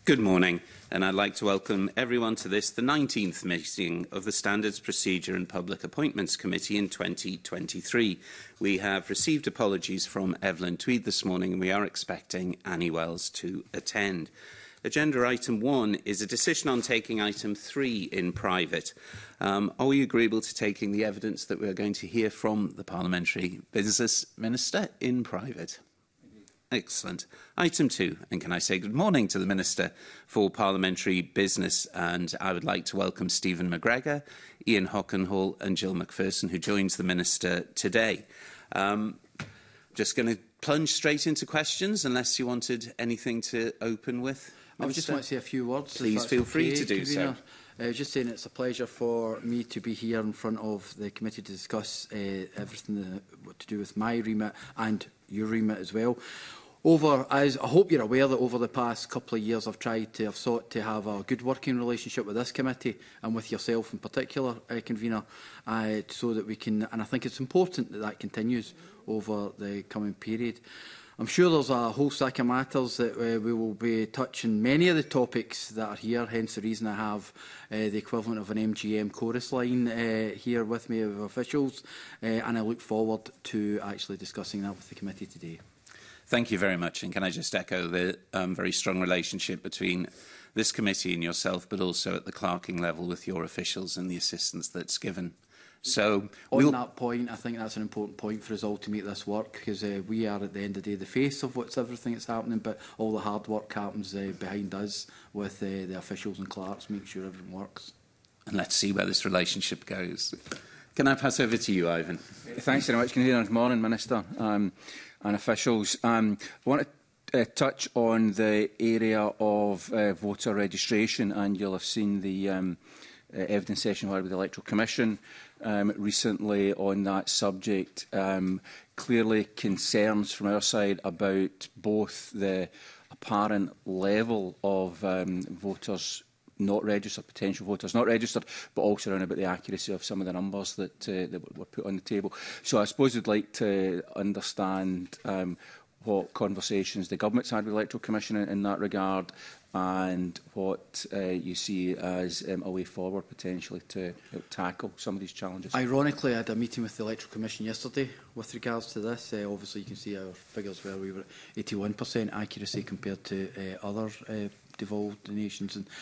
Good morning, and I'd like to welcome everyone to this, the 19th meeting of the Standards Procedure and Public Appointments Committee in 2023. We have received apologies from Evelyn Tweed this morning, and we are expecting Annie Wells to attend. Agenda item 1 is a decision on taking item 3 in private. Are we agreeable to taking the evidence that we are going to hear from the Parliamentary Business Minister in private? Excellent. Item 2, and can I say good morning to the Minister for Parliamentary Business, and I would like to welcome Stephen McGregor, Ian Hockenhall and Jill McPherson, who joins the Minister today. Just going to plunge straight into questions, unless you wanted anything to open with. Minister? I just want to say a few words. Please feel free to do so. Just saying it's a pleasure for me to be here in front of the committee to discuss everything to do with my remit and your remit as well. As I hope you're aware that over the past couple of years I've sought to have a good working relationship with this committee and with yourself in particular, convener, so that we can, and I think it's important that that continues over the coming period. I'm sure there's a whole stack of matters that we will be touching many of the topics that are here, hence the reason I have the equivalent of an MGM chorus line here with me of officials, and I look forward to actually discussing that with the committee today. Thank you very much. And can I just echo the very strong relationship between this committee and yourself, but also at the clerking level with your officials and the assistance that's given. So on that point, I think that's an important point for us all to make this work, because we are at the end of the day the face of everything that's happening, but all the hard work happens behind us with the officials and clerks, make sure everything works. And let's see where this relationship goes. Can I pass over to you, Ivan? Thanks very much, Convener. Good morning, Minister and officials. I want to touch on the area of voter registration, and you'll have seen the evidence session with the Electoral Commission recently on that subject. Clearly concerns from our side about both the apparent level of voters not registered, potential voters not registered, but also around about the accuracy of some of the numbers that were put on the table. So I suppose we'd like to understand what conversations the government's had with the Electoral Commission in that regard, and what you see as a way forward potentially to tackle some of these challenges. Ironically, I had a meeting with the Electoral Commission yesterday with regards to this. Obviously, you can see our figures where we were at 81% accuracy compared to other devolved nations. And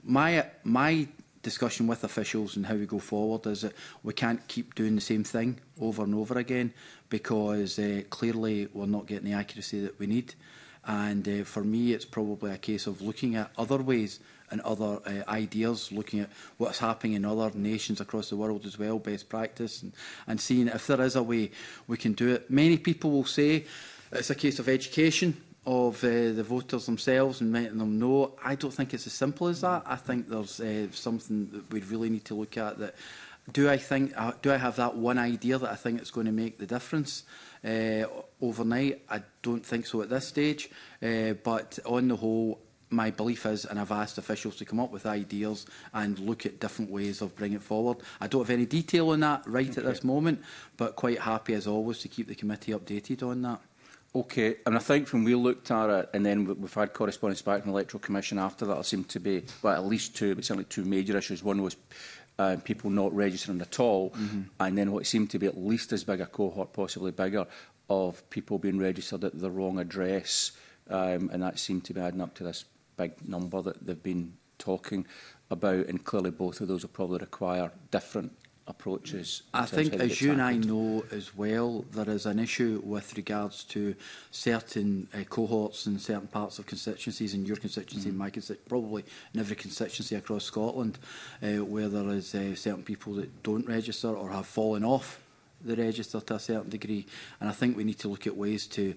my discussion with officials and how we go forward is that we can't keep doing the same thing over and over again, because clearly we're not getting the accuracy that we need. And for me, it's probably a case of looking at other ways and other ideas, looking at what's happening in other nations across the world as well, best practice, and seeing if there is a way we can do it. Many people will say it's a case of education of the voters themselves and letting them know. I don't think it's as simple as that. I think there's something that we really need to look at. That do I have that one idea that I think it's going to make the difference overnight? I don't think so at this stage. But on the whole, my belief is, and I've asked officials to come up with ideas and look at different ways of bringing it forward. I don't have any detail on that right at this moment, but quite happy as always to keep the committee updated on that. Okay, and I think when we looked at it, and then we've had correspondence back from the Electoral Commission after that, there seemed to be, well, at least two, but certainly two major issues. One was people not registering at all, and then what seemed to be at least as big a cohort, possibly bigger, of people being registered at the wrong address, and that seemed to be adding up to this big number that they've been talking about, and clearly both of those will probably require different approaches. I think, as you and I know as well, there is an issue with regards to certain cohorts in certain parts of constituencies, in your constituency, in my constituency, probably in every constituency across Scotland, where there is certain people that don't register or have fallen off the register to a certain degree. And I think we need to look at ways to...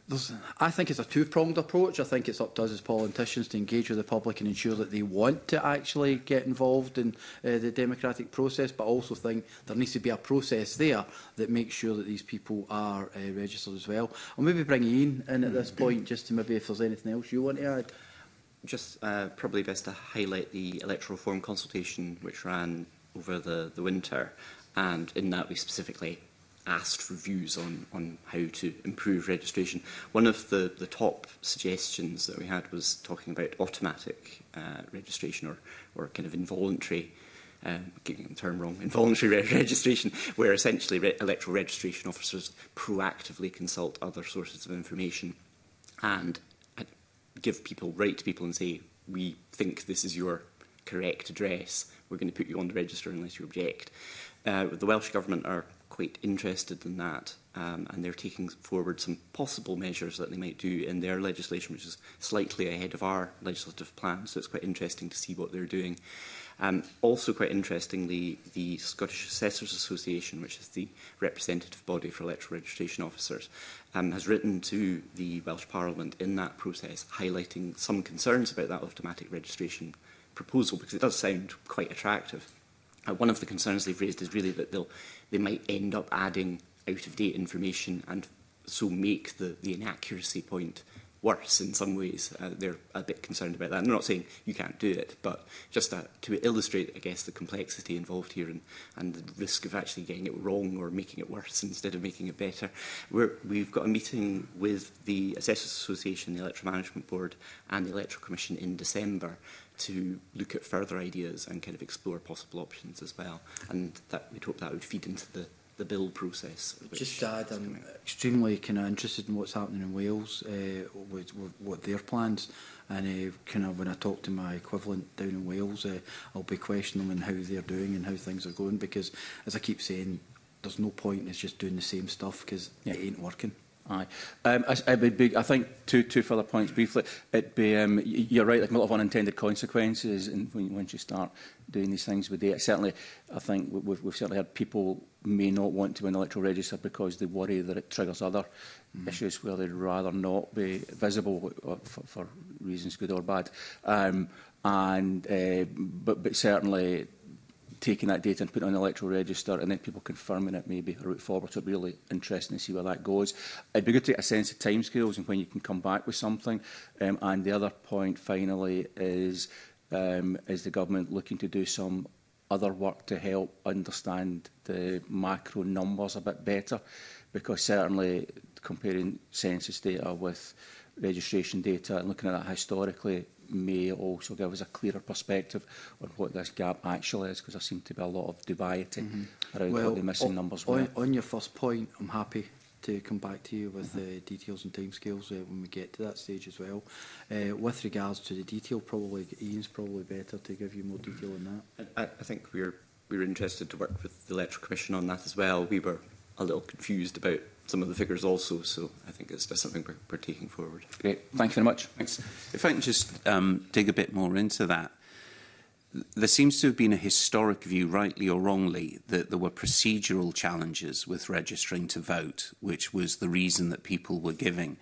I think it's a two-pronged approach. I think it's up to us as politicians to engage with the public and ensure that they want to actually get involved in the democratic process, but I also think there needs to be a process there that makes sure that these people are registered as well. I'll maybe bring Ian in at this point, just to maybe if there's anything else you want to add. Just probably best to highlight the electoral reform consultation which ran over the winter, and in that we specifically asked for views on how to improve registration. One of the top suggestions that we had was talking about automatic registration or kind of involuntary, getting the term wrong, involuntary registration, where essentially electoral registration officers proactively consult other sources of information and write to people and say, we think this is your correct address, we're going to put you on the register unless you object. The Welsh Government are quite interested in that, and they're taking forward some possible measures that they might do in their legislation, which is slightly ahead of our legislative plan, so it's quite interesting to see what they're doing. Also, quite interestingly, the Scottish Assessors Association, which is the representative body for electoral registration officers, has written to the Welsh Parliament in that process, highlighting some concerns about that automatic registration proposal, because it does sound quite attractive. One of the concerns they've raised is really that they might end up adding out-of-date information and so make the inaccuracy point worse in some ways. They're a bit concerned about that. And they're not saying you can't do it, but just to illustrate, I guess, the complexity involved here and the risk of actually getting it wrong or making it worse instead of making it better. We've got a meeting with the Assessors Association, the Electoral Management Board and the Electoral Commission in December to look at further ideas and kind of explore possible options as well. And that we'd hope that would feed into the bill process. Just to add, I'm extremely kind of interested in what's happening in Wales, with what their plans, and kind of when I talk to my equivalent down in Wales, I'll be questioning them on how they're doing and how things are going, because as I keep saying, there's no point in us just doing the same stuff because it ain't working. Aye. I think two further points briefly. You're right, like a lot of unintended consequences once you start doing these things with data. Certainly, I think we've certainly had people may not want to be in the electoral register because they worry that it triggers other issues where they'd rather not be visible for reasons good or bad. But certainly, taking that data and putting it on the electoral register and then people confirming it may be a route forward. So it'd be really interesting to see where that goes. It'd be good to get a sense of timescales and when you can come back with something. And the other point, finally, is the government looking to do some other work to help understand the macro numbers a bit better? Because certainly comparing census data with registration data and looking at that historically may also give us a clearer perspective on what this gap actually is, because there seems to be a lot of dubiety around what the missing numbers were. On your first point, I'm happy to come back to you with details and timescales when we get to that stage as well. With regards to the detail, probably Ian's probably better to give you more detail on that. I think we're interested to work with the Electoral Commission on that as well. We were a little confused about some of the figures also, so I think it's just something we're taking forward. Great, thank you very much. Thanks. If I can just dig a bit more into that. There seems to have been a historic view, rightly or wrongly, that there were procedural challenges with registering to vote, which was the reason that people were giving.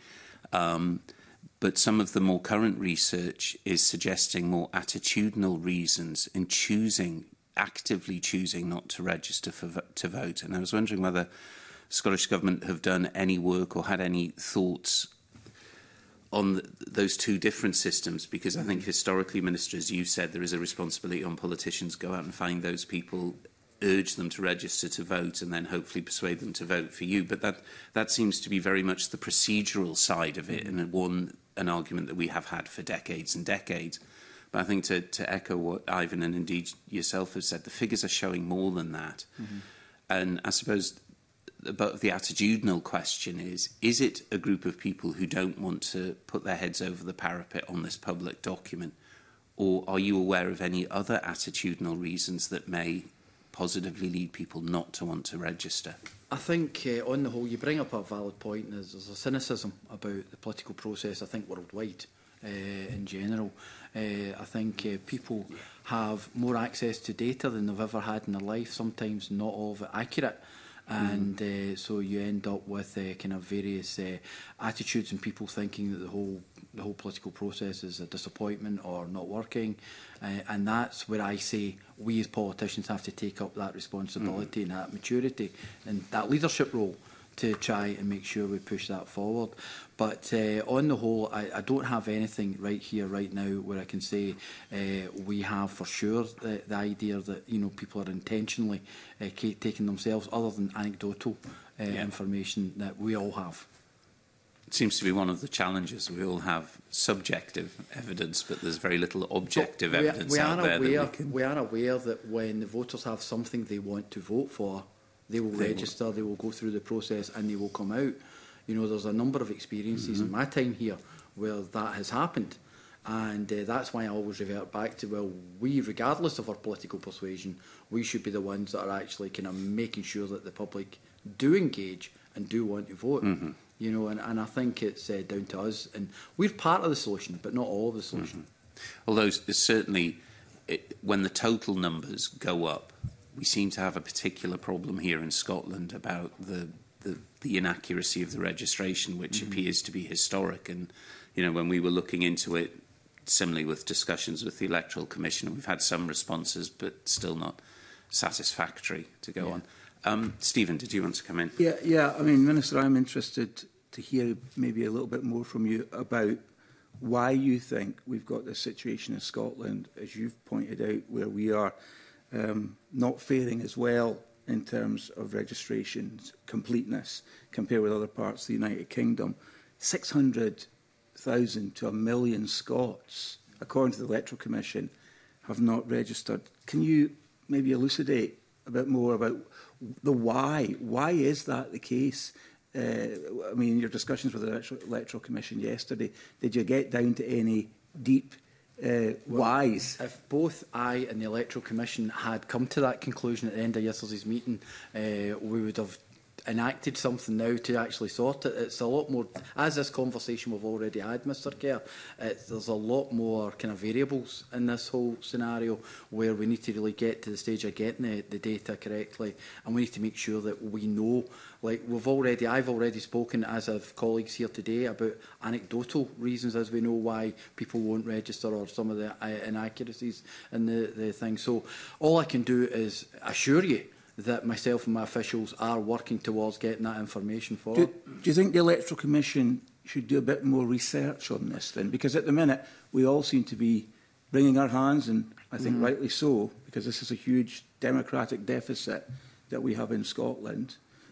But some of the more current research is suggesting more attitudinal reasons in actively choosing not to register to vote. And I was wondering whether the Scottish Government have done any work or had any thoughts on those two different systems, because I think historically, Minister, as you said, there is a responsibility on politicians to go out and find those people, urge them to register to vote, and then hopefully persuade them to vote for you. But that seems to be very much the procedural side of it, and an argument that we have had for decades and decades. But I think to echo what Ivan and indeed yourself have said, the figures are showing more than that. And I suppose but the attitudinal question is it a group of people who don't want to put their heads over the parapet on this public document? Or are you aware of any other attitudinal reasons that may positively lead people not to want to register? I think, on the whole, you bring up a valid point. There's a cynicism about the political process, I think, worldwide in general. I think people have more access to data than they've ever had in their life, sometimes not all of it accurate. And so you end up with kind of various attitudes and people thinking that the whole political process is a disappointment or not working. And that's where I say we as politicians have to take up that responsibility and that maturity and that leadership role to try and make sure we push that forward. But on the whole, I don't have anything right here, right now, where I can say we have for sure the idea that people are intentionally taking themselves, other than anecdotal information that we all have. It seems to be one of the challenges. We all have subjective evidence, but there's very little objective evidence out there. We are aware that when the voters have something they want to vote for, they will register, they will go through the process, and they will come out. You know, there's a number of experiences in my time here where that has happened. And that's why I always revert back to, well, we, regardless of our political persuasion, we should be the ones that are actually kind of making sure that the public do engage and do want to vote. You know, and I think it's down to us. And we're part of the solution, but not all of the solution. Although certainly when the total numbers go up, we seem to have a particular problem here in Scotland about the inaccuracy of the registration, which appears to be historic. And, you know, when we were looking into it, similarly with discussions with the Electoral Commission, we've had some responses, but still not satisfactory to go on. Stephen, did you want to come in? Yeah. I mean, Minister, I'm interested to hear maybe a little bit more from you about why you think we've got this situation in Scotland, as you've pointed out, where we are not faring as well in terms of registration completeness compared with other parts of the United Kingdom. 600,000 to 1 million Scots, according to the Electoral Commission, have not registered. Can you maybe elucidate a bit more about the why? Why is that the case? I mean, in your discussions with the Electoral Commission yesterday, did you get down to any deep whys? If both I and the Electoral Commission had come to that conclusion at the end of yesterday's meeting, we would have enacted something now to actually sort it. It's a lot more, as this conversation we've already had, Mr Kerr, there's a lot more kind of variables in this whole scenario where we need to really get to the stage of getting the data correctly, and we need to make sure that we know, like I've already spoken, as have colleagues here today, about anecdotal reasons as we know why people won't register, or some of the inaccuracies in the thing. So all I can do is assure you that myself and my officials are working towards getting that information forward. Do you think the Electoral Commission should do a bit more research on this then? Because at the minute, we all seem to be wringing our hands, and I think rightly so, because this is a huge democratic deficit that we have in Scotland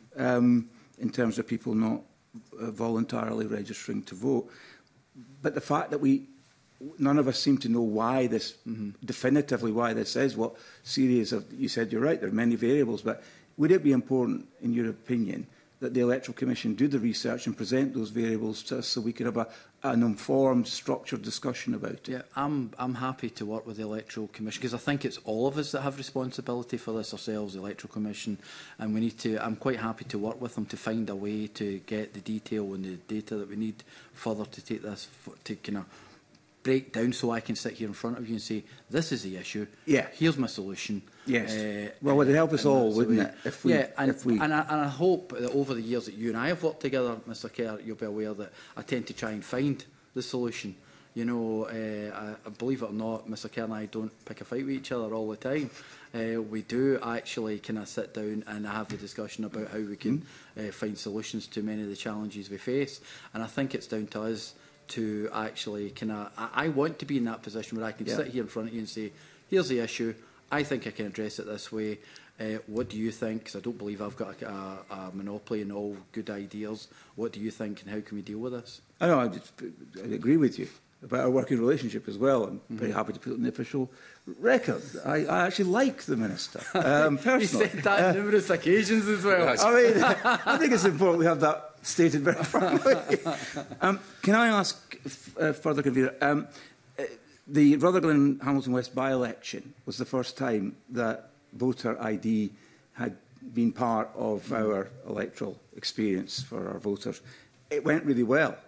in terms of people not voluntarily registering to vote. But the fact that none of us seem to know why this, definitively why this is, what series of, you said you're right, there are many variables, but would it be important, in your opinion, that the Electoral Commission do the research and present those variables to us so we could have an informed, structured discussion about it? Yeah, I'm happy to work with the Electoral Commission, because I think it's all of us that have responsibility for this, ourselves, the Electoral Commission, and we need to. I'm quite happy to work with them to find a way to get the detail and the data that we need further to take this to kind of break down, so I can sit here in front of you and say, this is the issue, here's my solution. Yes. Well, it would help us all, wouldn't it? If we, and I hope that over the years that you and I have worked together, Mr Kerr, you'll be aware that I tend to try and find the solution. You know, I believe it or not, Mr Kerr and I don't pick a fight with each other all the time. We do actually kind of sit down and have the discussion about how we can find solutions to many of the challenges we face. And I think it's down to us to actually kind of, I want to be in that position where I can sit here in front of you and say, here's the issue, I think I can address it this way, what do you think? Because I don't believe I've got a monopoly in all good ideas. What do you think, and how can we deal with this? I know, I agree with you about our working relationship as well. I'm very happy to put it in the official record. I actually like the Minister, personally. You said that on numerous occasions as well. I mean, I think it's important we have that stated very firmly. Can I ask further, Convener? The Rutherglen Hamilton West by-election was the first time that voter ID had been part of our electoral experience for our voters. It went really well.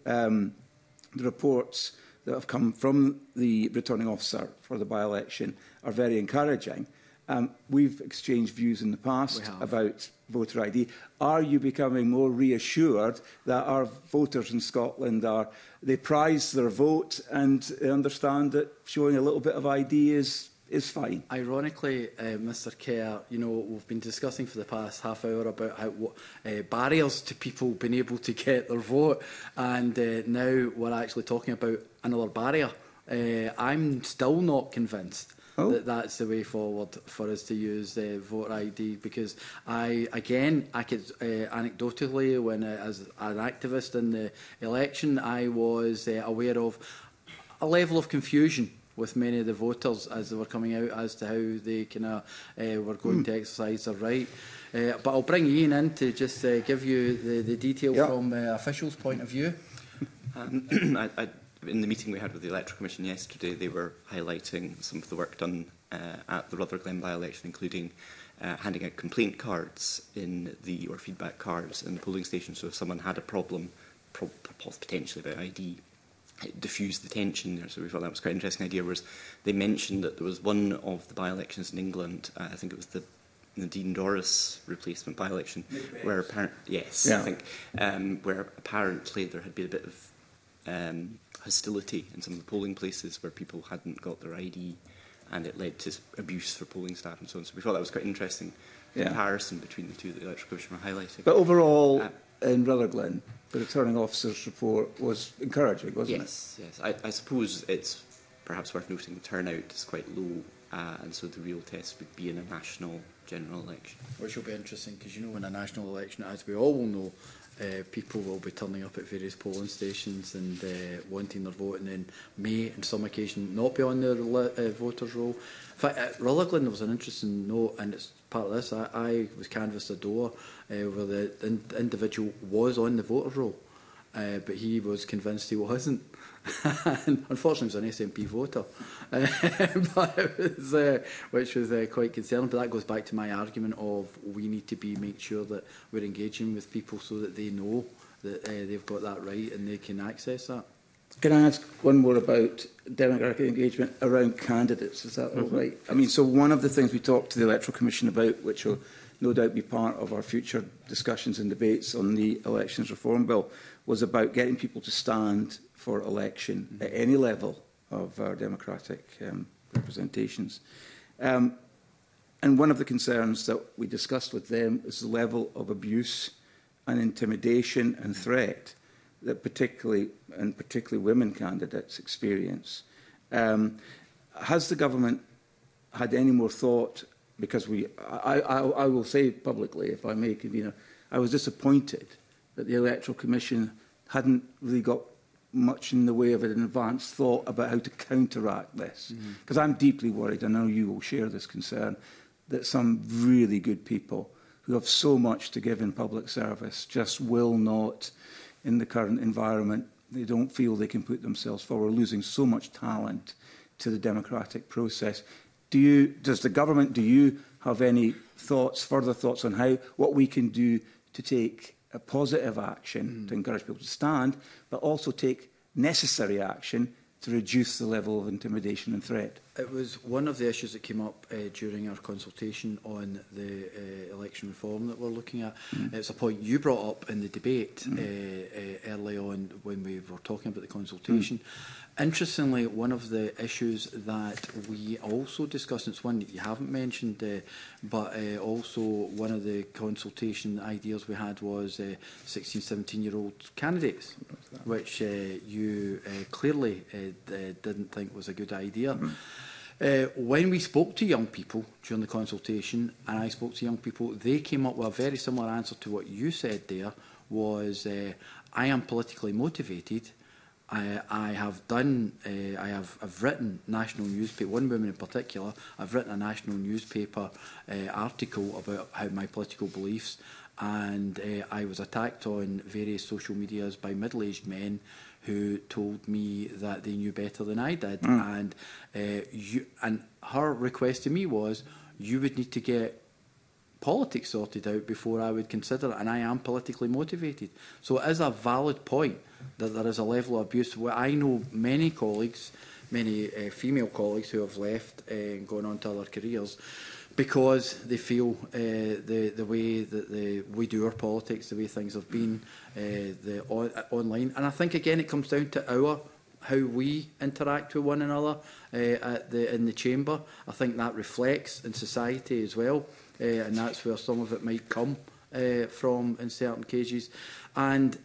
The reports that have come from the returning officer for the by-election are very encouraging. We've exchanged views in the past about voter ID. Are you becoming more reassured that our voters in Scotland they prize their vote and they understand that showing a little bit of ID is fine? Ironically, Mr Kerr, you know, we've been discussing for the past half hour about how barriers to people being able to get their vote, and now we're actually talking about another barrier. I'm still not convinced that's the way forward for us to use voter ID, because I could anecdotally, when as an activist in the election, I was aware of a level of confusion with many of the voters as they were coming out as to how they were going to exercise their right. But I'll bring Ian in to just give you the detail from officials' point of view. In the meeting we had with the Electoral Commission yesterday, they were highlighting some of the work done at the Rutherglen by-election, including handing out complaint cards or feedback cards in the polling station. So if someone had a problem, potentially about ID, it diffused the tension there. So we thought that was quite an interesting idea. Whereas they mentioned that there was one of the by-elections in England, I think it was the Nadine Dorris replacement by-election, where apparently, I think, where apparently there had been a bit of hostility in some of the polling places where people hadn't got their ID, and it led to abuse for polling staff and so on. So we thought that was quite an interesting comparison between the two that the Electoral Commission were highlighting. But overall, in Rutherglen, the returning officer's report was encouraging, wasn't it? Yes. I suppose it's perhaps worth noting the turnout is quite low, and so the real test would be in a national general election. Which will be interesting, because you know, in a national election, as we all will know, people will be turning up at various polling stations and wanting their vote, and then may, on some occasion, not be on their voters' roll. In fact, at Rutherglen, there was an interesting note, and it's part of this. I was canvassed a door where the individual was on the voters' roll, but he was convinced he wasn't. And unfortunately, he was an SNP voter, but it was, which was quite concerning. But that goes back to my argument of we need to make sure that we're engaging with people so that they know that they've got that right and they can access that. Can I ask one more about democratic engagement around candidates? Is that all right? I mean, so one of the things we talked to the Electoral Commission about, which will no doubt be part of our future discussions and debates on the Elections Reform Bill, was about getting people to stand for election at any level of our democratic representations. And one of the concerns that we discussed with them is the level of abuse and intimidation and threat that particularly women candidates experience. Has the government had any more thought? Because I will say publicly, if I may, convener, I was disappointed that the Electoral Commission hadn't really got much in the way of an advanced thought about how to counteract this. Because I'm deeply worried, I know you will share this concern, that some really good people who have so much to give in public service just will not, in the current environment, they don't feel they can put themselves forward, losing so much talent to the democratic process. Do you have any thoughts, further thoughts on what we can do to take a positive action to encourage people to stand, but also take necessary action to reduce the level of intimidation and threat? It was one of the issues that came up during our consultation on the election reform that we're looking at. It's a point you brought up in the debate early on when we were talking about the consultation. Interestingly, one of the issues that we also discussed, and it's one that you haven't mentioned, but also one of the consultation ideas we had was 16, 17-year-old candidates, which you clearly didn't think was a good idea. When we spoke to young people during the consultation, and I spoke to young people, they came up with a very similar answer to what you said there, was I am politically motivated. I've written national newspaper, one woman in particular, I've written a national newspaper article about my political beliefs, and I was attacked on various social medias by middle-aged men who told me that they knew better than I did. And her request to me was, you would need to get politics sorted out before I would consider it, and I am politically motivated. So it is a valid point that there is a level of abuse. Well, I know many colleagues, many female colleagues who have left and gone on to other careers because they feel the way that we do our politics, the way things have been online. And I think, again, it comes down to how we interact with one another in the chamber. I think that reflects in society as well. And that's where some of it might come from in certain cases. And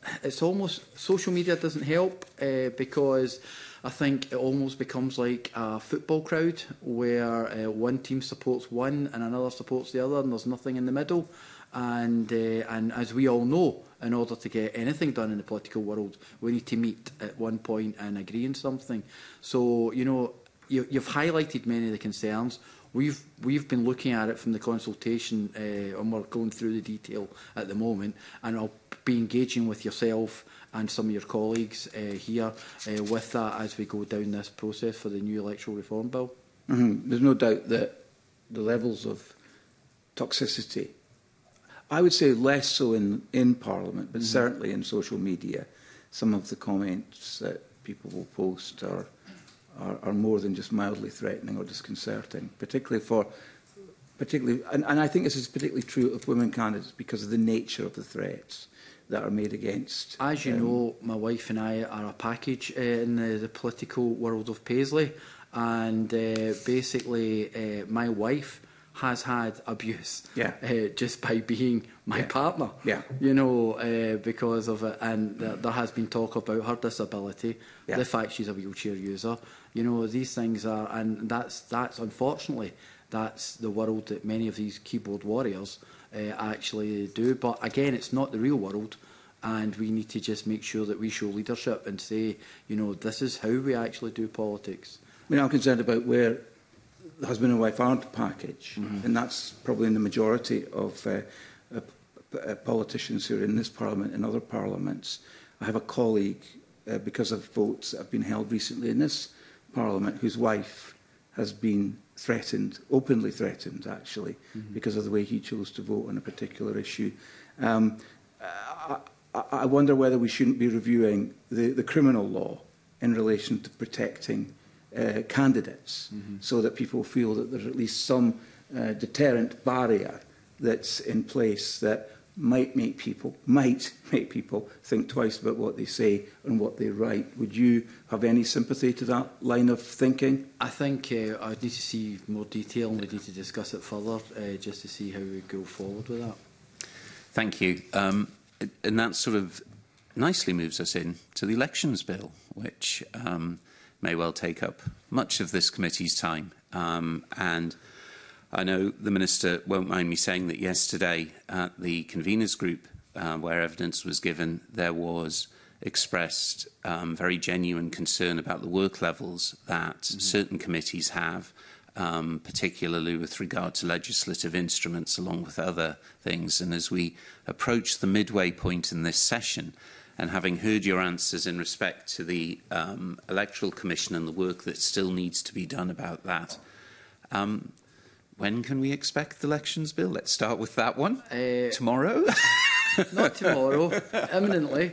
it's almost, social media doesn't help because I think it almost becomes like a football crowd where one team supports one and another supports the other, and there's nothing in the middle. And as we all know, in order to get anything done in the political world, we need to meet at one point and agree on something. So, you know, you've highlighted many of the concerns. We've been looking at it from the consultation, and we're going through the detail at the moment. And I'll be engaging with yourself and some of your colleagues here with that as we go down this process for the new electoral reform bill. There's no doubt that the levels of toxicity, I would say less so in Parliament, but certainly in social media, some of the comments that people will post are more than just mildly threatening or disconcerting, particularly, and I think this is particularly true of women candidates because of the nature of the threats that are made against. As you know, my wife and I are a package in the political world of Paisley, and basically my wife has had abuse just by being my partner. You know, because of it, and there has been talk about her disability, the fact she's a wheelchair user. You know, these things are, and that's unfortunately, that's the world that many of these keyboard warriors actually do. But again, it's not the real world, and we need to just make sure that we show leadership and say, you know, this is how we actually do politics. I mean, I'm concerned about where the husband and wife aren't a package, and that's probably in the majority of politicians who are in this Parliament and other parliaments. I have a colleague, because of votes that have been held recently in this Parliament, whose wife has been threatened, openly threatened actually, because of the way he chose to vote on a particular issue. I wonder whether we shouldn't be reviewing the criminal law in relation to protecting candidates, so that people feel that there's at least some deterrent barrier that's in place that might make people think twice about what they say and what they write. Would you have any sympathy to that line of thinking? I think I would need to see more detail, and we need to discuss it further just to see how we go forward with that. Thank you. And that sort of nicely moves us in to the Elections Bill, which may well take up much of this committee's time. And I know the Minister won't mind me saying that yesterday at the conveners group, where evidence was given, there was expressed very genuine concern about the work levels that certain committees have, particularly with regard to legislative instruments along with other things. And as we approach the midway point in this session, and having heard your answers in respect to the Electoral Commission and the work that still needs to be done about that, when can we expect the Elections Bill? Let's start with that one. Tomorrow? Not tomorrow, imminently.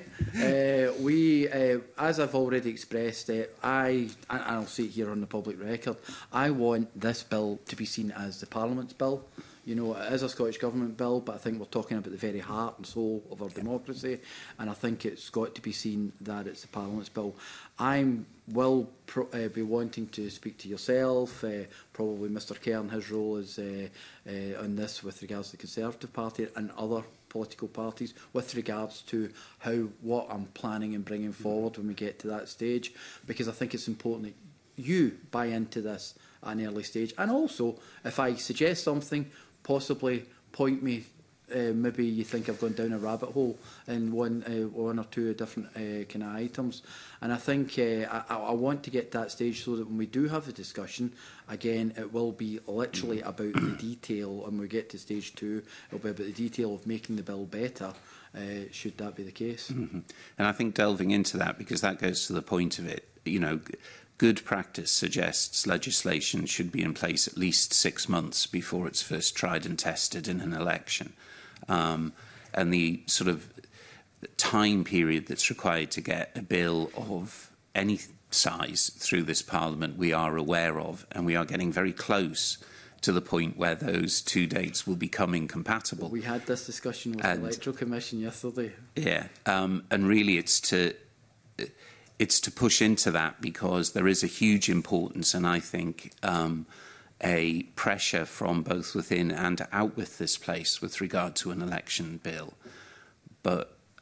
As I've already expressed, I'll say it here on the public record, I want this bill to be seen as the Parliament's bill. You know, it is a Scottish Government bill, but I think we're talking about the very heart and soul of our democracy, and I think it's got to be seen that it's the Parliament's bill. I will be wanting to speak to yourself, probably Mr Cairn, his role is on this with regards to the Conservative Party and other political parties with regards to what I'm planning and bringing forward when we get to that stage, because I think it's important that you buy into this at an early stage, and also if I suggest something, possibly point me. Maybe you think I've gone down a rabbit hole in one or two different kind of items, and I think I want to get to that stage so that when we do have the discussion, again, it will be literally about the detail, and when we get to stage 2, it'll be about the detail of making the bill better, should that be the case. And I think delving into that, because that goes to the point of it, you know, good practice suggests legislation should be in place at least 6 months before it's first tried and tested in an election. And the sort of time period that's required to get a bill of any size through this Parliament we are aware of, and we are getting very close to the point where those two dates will become incompatible. We had this discussion with the Electoral Commission yesterday. Yeah, and really it's to push into that, because there is a huge importance, and I think a pressure from both within and out with this place with regard to an election bill. But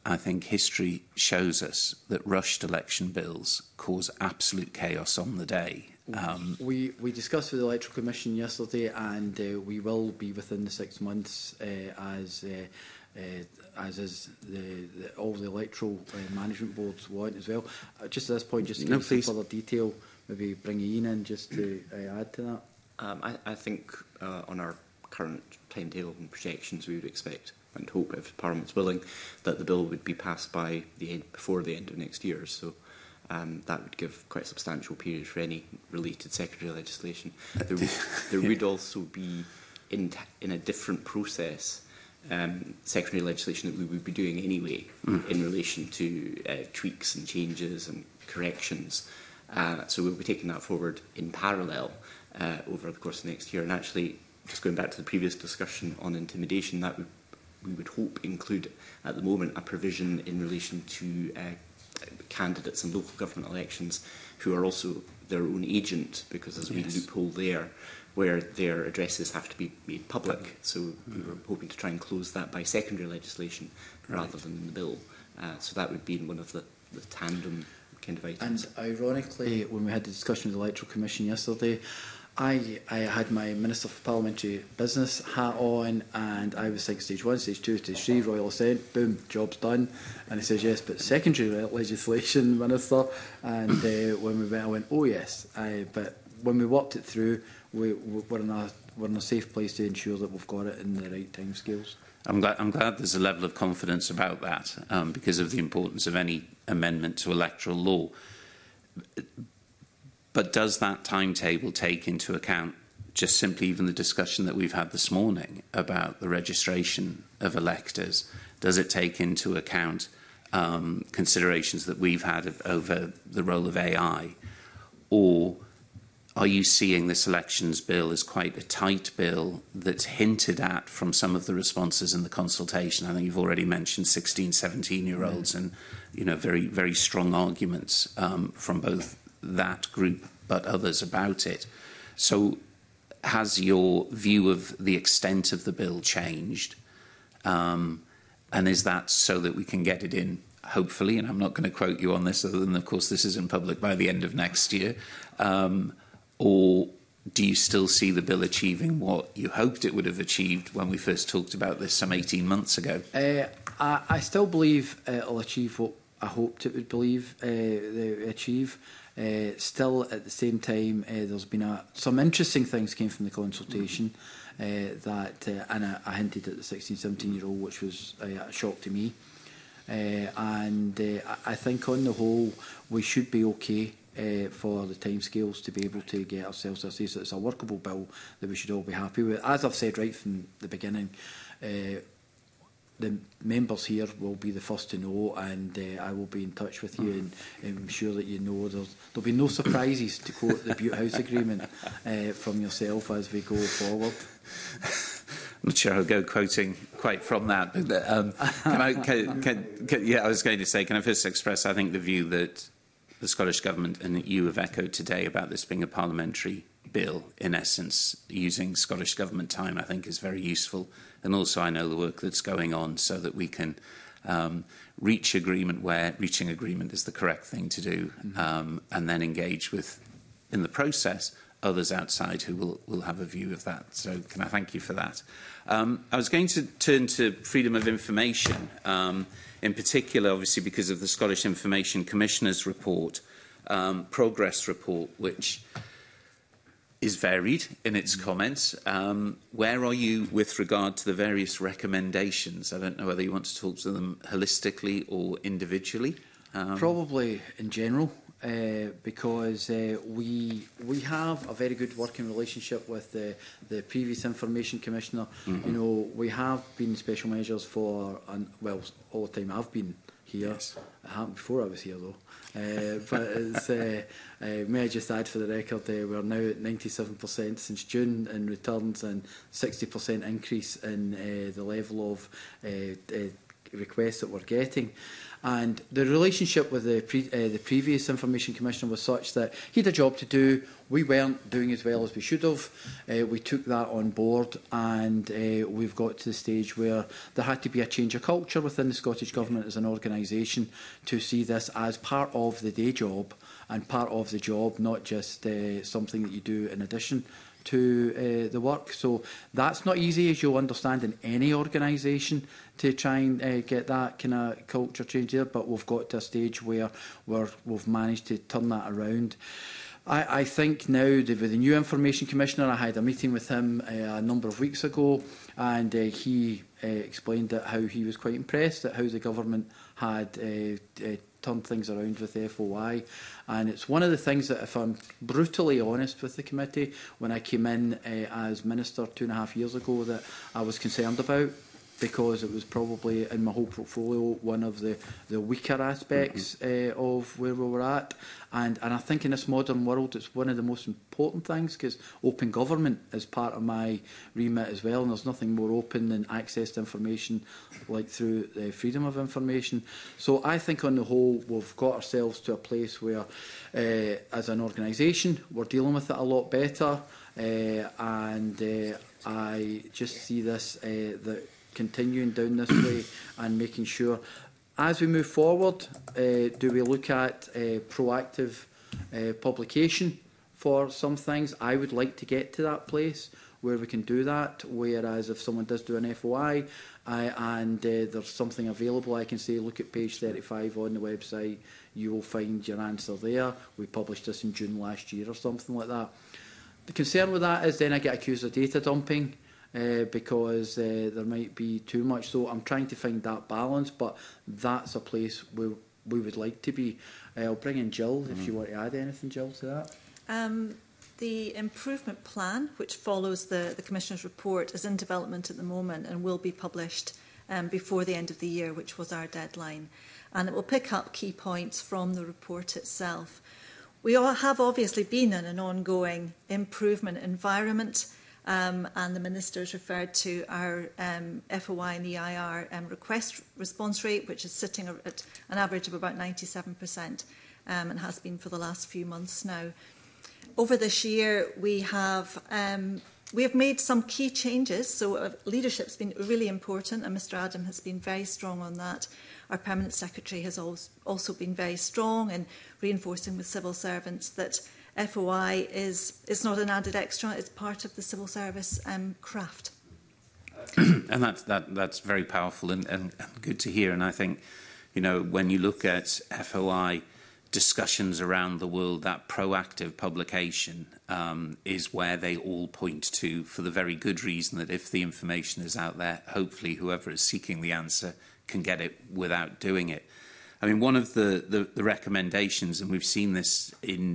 I think history shows us that rushed election bills cause absolute chaos on the day. We discussed with the Electoral Commission yesterday, and we will be within the 6 months as is all the electoral management boards want as well. Just at this point, just to give some further detail, maybe bring Ian in just to add to that. I think on our current timetable and projections, we would expect and hope, if Parliament's willing, that the bill would be passed by before the end of next year. So that would give quite a substantial period for any related secondary legislation. There would also be, in a different process, secondary legislation that we would be doing anyway in relation to tweaks and changes and corrections. So we'll be taking that forward in parallel over the course of next year. And actually, just going back to the previous discussion on intimidation, that we would hope include at the moment a provision in relation to candidates in local government elections who are also their own agent, because there's a wee loophole there where their addresses have to be made public. So we were hoping to try and close that by secondary legislation rather than in the bill. So that would be one of the tandem kind of items. And ironically, when we had the discussion with the Electoral Commission yesterday, I had my Minister for Parliamentary Business hat on, and I was saying stage 1, stage 2, stage 3, Royal Assent, boom, job's done. And he says, yes, but secondary legislation, Minister. And when we went, I went, oh yes. But when we worked it through, we're in a safe place to ensure that we've got it in the right timescales. I'm glad there's a level of confidence about that because of the importance of any amendment to electoral law. But does that timetable take into account just simply even the discussion that we've had this morning about the registration of electors? Does it take into account considerations that we've had over the role of AI? Or are you seeing this elections bill as quite a tight bill that's hinted at from some of the responses in the consultation? I think you've already mentioned 16, 17-year-olds and, you know, very, very strong arguments from both that group but others about it. So has your view of the extent of the bill changed? And is that so that we can get it in, hopefully, and I'm not going to quote you on this other than, of course, this is in public by the end of next year, or do you still see the bill achieving what you hoped it would have achieved when we first talked about this some 18 months ago? I still believe it'll achieve what I hoped it would achieve. Still, at the same time, there's been some interesting things came from the consultation and I hinted at the 16, 17-year-old, which was a shock to me. I think on the whole, we should be okay for the timescales to be able to get ourselves to a stage that it's a workable bill that we should all be happy with. As I've said right from the beginning, the members here will be the first to know, and I will be in touch with you and ensure that you know there'll be no surprises, to quote the Butte House Agreement, from yourself as we go forward. I'm not sure I'll go quoting quite from that, but I was going to say, can I first express, I think, the view that the Scottish Government and you have echoed today about this being a parliamentary bill, in essence, using Scottish Government time, I think is very useful. And also I know the work that's going on so that we can reach agreement where reaching agreement is the correct thing to do, and then engage with, in the process, others outside who will have a view of that. So can I thank you for that? I was going to turn to freedom of information, in particular, obviously, because of the Scottish Information Commissioner's report, progress report, which is varied in its comments. Where are you with regard to the various recommendations? I don't know whether you want to talk to them holistically or individually. Probably in general. Because we have a very good working relationship with the previous Information Commissioner. You know, we have been special measures for, well, all the time I've been here. Yes. It happened before I was here, though. But it's, may I just add for the record, we're now at 97% since June in returns and 60% increase in the level of requests that we're getting. And the relationship with the previous Information Commissioner was such that he had a job to do. We weren't doing as well as we should have. We took that on board, and we've got to the stage where there had to be a change of culture within the Scottish Government as an organisation to see this as part of the day job and part of the job, not just something that you do in addition to the work. So that's not easy, as you'll understand, in any organisation to try and get that kind of culture change there, but we've got to a stage where we've managed to turn that around. I think now with the new Information Commissioner, I had a meeting with him a number of weeks ago, and he explained that how he was quite impressed at how the government had turned things around with the FOI. And it's one of the things that, if I'm brutally honest with the committee, when I came in as Minister 2.5 years ago, that I was concerned about, because it was probably in my whole portfolio one of the weaker aspects of where we were at. And I think in this modern world it's one of the most important things, because open government is part of my remit as well, and there's nothing more open than access to information like through freedom of information. So I think on the whole we've got ourselves to a place where as an organisation we're dealing with it a lot better, and I just see this that continuing down this way and making sure, as we move forward, do we look at proactive publication for some things? I would like to get to that place where we can do that, whereas if someone does do an FOI and there's something available, I can say, look at page 35 on the website, you will find your answer there. We published this in June last year or something like that. The concern with that is then I get accused of data dumping, because there might be too much. So I'm trying to find that balance, but that's a place where we would like to be. I'll bring in Jill, if you want to add anything, Jill, to that. The improvement plan, which follows the Commissioner's report, is in development at the moment and will be published before the end of the year, which was our deadline. And it will pick up key points from the report itself. We all have obviously been in an ongoing improvement environment, and the Minister has referred to our FOI and EIR request response rate, which is sitting at an average of about 97%, and has been for the last few months now. Over this year, we have made some key changes. So leadership's been really important, and Mr Adam has been very strong on that. Our Permanent Secretary has also been very strong in reinforcing with civil servants that FOI is not an added extra, it's part of the civil service craft. And that's very powerful and good to hear. And I think, you know, when you look at FOI discussions around the world, that proactive publication is where they all point to, for the very good reason that if the information is out there, hopefully whoever is seeking the answer can get it without doing it. I mean, one of the recommendations, and we've seen this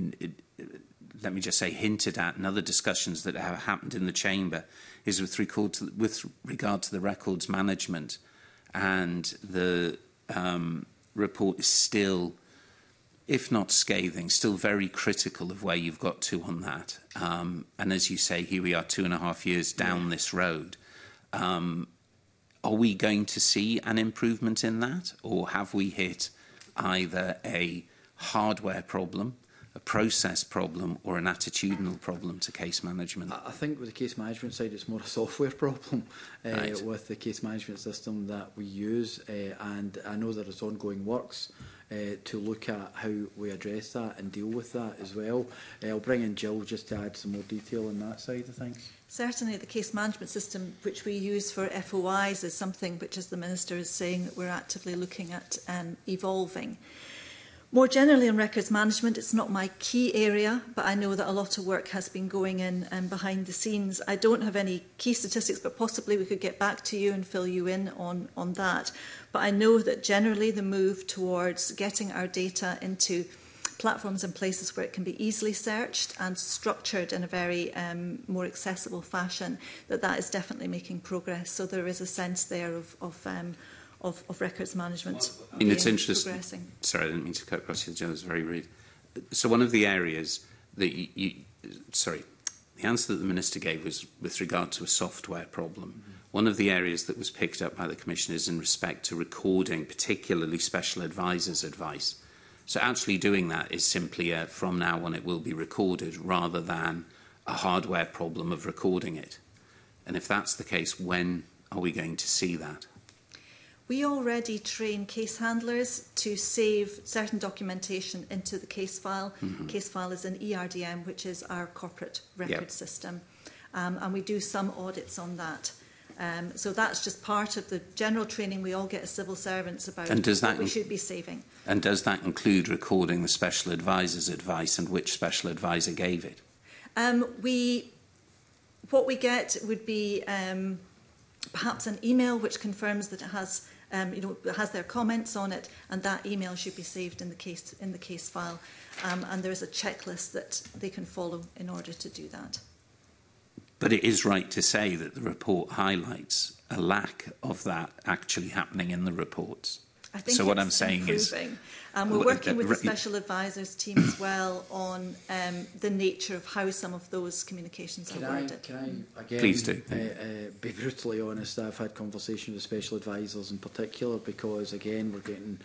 let me just say, hinted at in other discussions that have happened in the Chamber, is with regard to the records management. And the report is still, if not scathing, still very critical of where you've got to on that. And as you say, here we are 2.5 years down this road. Are we going to see an improvement in that? Or have we hit either a hardware problem, a process problem, or an attitudinal problem to case management? I think with the case management side, it's more a software problem Right. with the case management system that we use, and I know there is ongoing works to look at how we address that and deal with that as well. I'll bring in Jill just to add some more detail on that side of things. Certainly the case management system which we use for FOIs is something which, as the Minister is saying, that we're actively looking at evolving. More generally on records management, it's not my key area, but I know that a lot of work has been going in behind the scenes. I don't have any key statistics, but possibly we could get back to you and fill you in on that. But I know that generally the move towards getting our data into platforms and places where it can be easily searched and structured in a very more accessible fashion, that is definitely making progress. So there is a sense there of records management. I mean, it's interesting. Progressing. Sorry, I didn't mean to cut across you, Jill. It was very rude. So one of the areas that The answer that the Minister gave was with regard to a software problem. One of the areas that was picked up by the Commission is in respect to recording, particularly special advisors' advice. So actually doing that is simply from now on it will be recorded rather than a hardware problem of recording it. And if that's the case, when are we going to see that? We already train case handlers to save certain documentation into the case file. Case file is an ERDM, which is our corporate record system. And we do some audits on that. So that's just part of the general training we all get as civil servants about what we should be saving. And does that include recording the special advisor's advice and which special advisor gave it? What we get would be perhaps an email which confirms that it has, has their comments on it, and that email should be saved in the case file. And there is a checklist that they can follow in order to do that. But it is right to say that the report highlights a lack of that actually happening in the reports. I think so what I'm saying improving. is... we're working with the Special Advisors team as well on the nature of how some of those communications are worded. Can I again, please do. Be brutally honest? I've had conversations with Special Advisors in particular because, again, we're getting...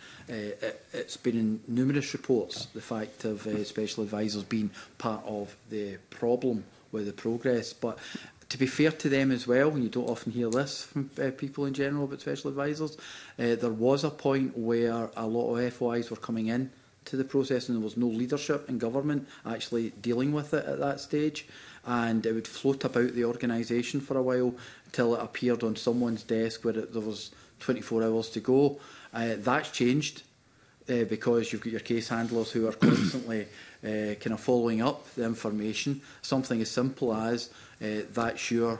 it's been in numerous reports, the fact of Special Advisors being part of the problem with the progress. But to be fair to them as well, and you don't often hear this from people in general about special advisors, there was a point where a lot of FOIs were coming in to the process and there was no leadership in government actually dealing with it at that stage, and it would float about the organisation for a while until it appeared on someone's desk where there was 24 hours to go. That's changed because you've got your case handlers who are constantly kind of following up the information. Something as simple as that's your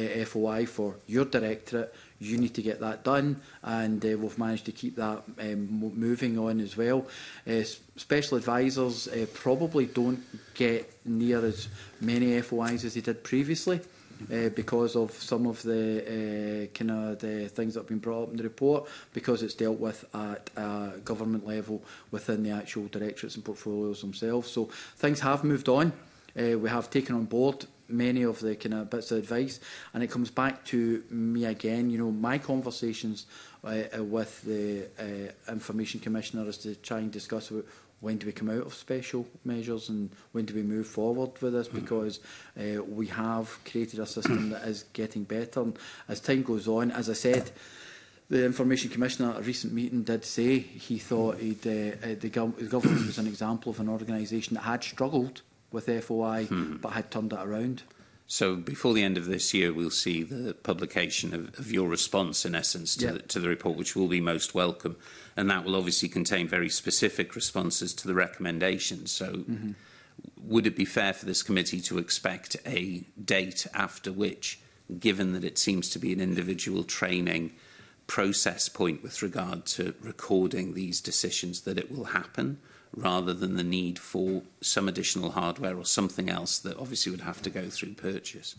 FOI for your directorate, you need to get that done, and we've managed to keep that moving on as well. Special advisors probably don't get near as many FOIs as they did previously because of some of the the things that have been brought up in the report, because it's dealt with at a government level within the actual directorates and portfolios themselves. So things have moved on. We have taken on board many of the bits of advice, and it comes back to me again. You know, my conversations with the Information Commissioner is to try and discuss about when do we come out of special measures and when do we move forward with this, because we have created a system that is getting better. And as time goes on, as I said, the Information Commissioner at a recent meeting did say he thought the government was an example of an organisation that had struggled with FOI but had turned it around. So before the end of this year, we'll see the publication of your response, in essence, to the report, which will be most welcome. And that will obviously contain very specific responses to the recommendations. So would it be fair for this committee to expect a date after which, given that it seems to be an individual training process point with regard to recording these decisions, that it will happen, rather than the need for some additional hardware or something else that obviously would have to go through purchase?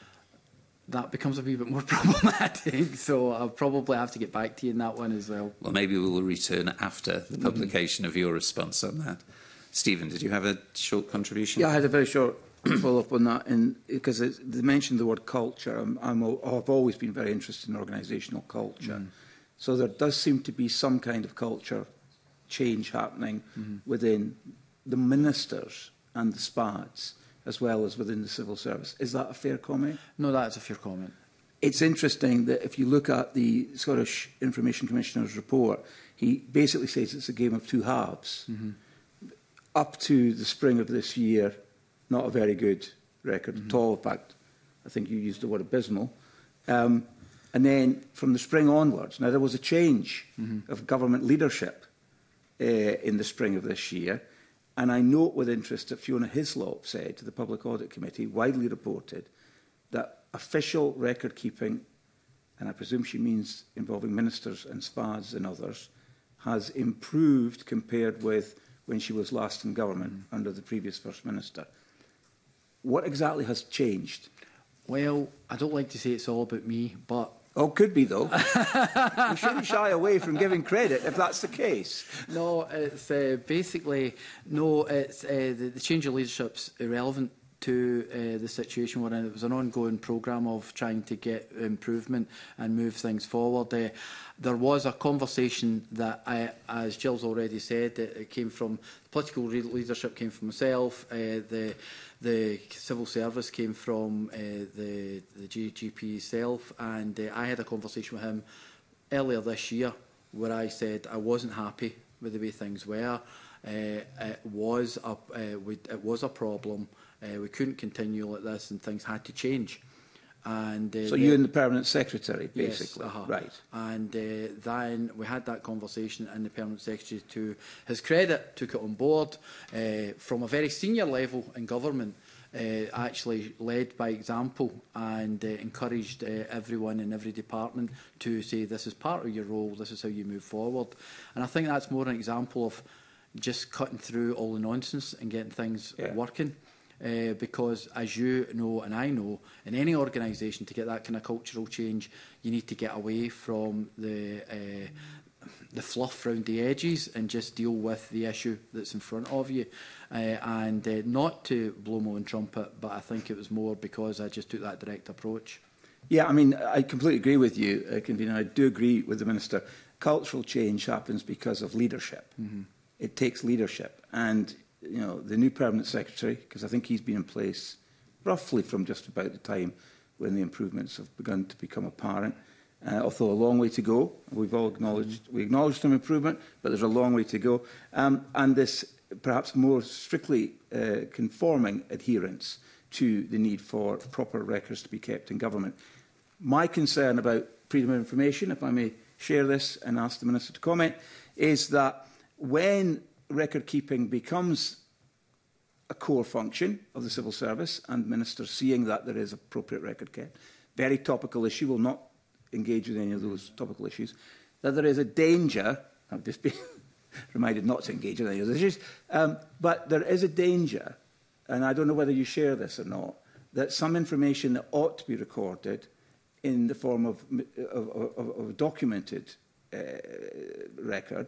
That becomes a wee bit more problematic, so I'll probably have to get back to you in that one as well. Well, maybe we will return after the publication of your response on that. Stephen, did you have a short contribution? Yeah, I had a very short follow-up on that, because they mentioned the word culture. I've always been very interested in organisational culture. So there does seem to be some kind of culture change happening within the ministers and the SPADs, as well as within the civil service. Is that a fair comment? No, that's a fair comment. It's interesting that if you look at the Scottish Information Commissioner's report, he basically says it's a game of two halves. Up to the spring of this year, not a very good record at all. In fact, I think you used the word abysmal. And then from the spring onwards, now there was a change of government leadership in the spring of this year. And I note with interest that Fiona Hislop said to the Public Audit Committee, widely reported, that official record keeping, and I presume she means involving ministers and SPADs and others, has improved compared with when she was last in government under the previous First Minister. What exactly has changed? Well, I don't like to say it's all about me, but... Oh, could be, though. We shouldn't shy away from giving credit if that's the case. No, it's basically... No, it's the change of leadership's irrelevant to the situation we're in. It was an ongoing programme of trying to get improvement and move things forward. There was a conversation that, as Jill's already said, it came from political leadership, came from myself, the civil service came from the GP self, and I had a conversation with him earlier this year where I said I wasn't happy with the way things were. It was a problem. We couldn't continue like this, and things had to change. And so you and the Permanent Secretary, basically, yes, right? And then we had that conversation, and the Permanent Secretary, to his credit, took it on board from a very senior level in government. Actually led by example and encouraged everyone in every department to say, this is part of your role, this is how you move forward. And I think that's more an example of just cutting through all the nonsense and getting things working. Because, as you know and I know, in any organisation, to get that kind of cultural change, you need to get away from the fluff around the edges and just deal with the issue that's in front of you. And not to blow my own trumpet, but I think it was more because I just took that direct approach. Yeah, I mean, I completely agree with you, Convener. I do agree with the Minister. Cultural change happens because of leadership. Mm-hmm. It takes leadership. And, you know, the new Permanent Secretary, because I think he's been in place roughly from just about the time when the improvements have begun to become apparent, although a long way to go. We've all acknowledged some improvement, but there's a long way to go. And this perhaps more strictly conforming adherence to the need for proper records to be kept in government. My concern about freedom of information, if I may share this and ask the Minister to comment, is that when record keeping becomes a core function of the civil service, and Minister seeing that there is appropriate record kept, very topical issue, will not engage with any of those topical issues, that there is a danger, I've just been reminded not to engage with any of those issues, but there is a danger, and I don't know whether you share this or not, that some information that ought to be recorded in the form of a documented record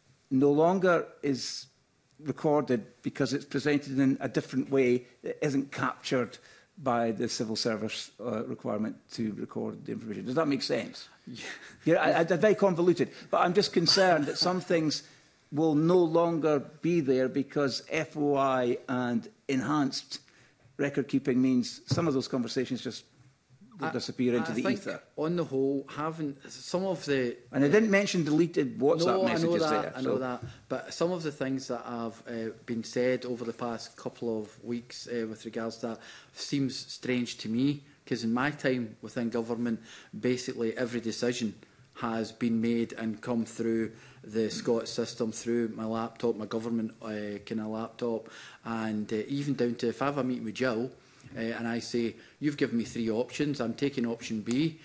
no longer is recorded because it's presented in a different way that isn't captured by the civil service requirement to record the information. Does that make sense? Yeah, it's very convoluted, but I'm just concerned that some things will no longer be there because FOI and enhanced record keeping means some of those conversations just will disappear into the ether. On the whole, having some of the... And I didn't mention deleted WhatsApp messages there. I know that. But some of the things that have been said over the past couple of weeks with regards to that seems strange to me, because in my time within government, basically every decision has been made and come through the Scott system, through my laptop, my government kind of laptop, and even down to if I have a meeting with Jill, and I say, you've given me 3 options, I'm taking option B,